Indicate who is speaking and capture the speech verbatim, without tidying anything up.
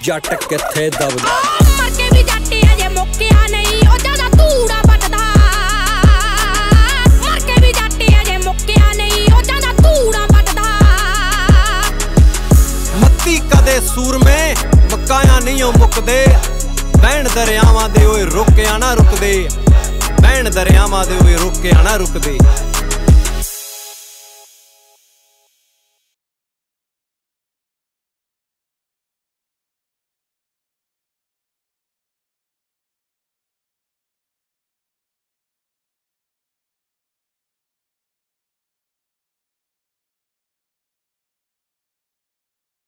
Speaker 1: जट किथे दबदा
Speaker 2: मर के भी जट अजे मुक्या नहीं ओ ज्यादा धूड़ा बटदा मर के भी जट अजे मुक्या नहीं ओ ज्यादा धूड़ा बटदा
Speaker 1: मत्ती कदे सूर में मकाया नहीं ओ मुकदे बैण दरियावां दे ओए रुकिया ना रुकदे बैण दरियावां दे ओए रुकिया ना रुकदे।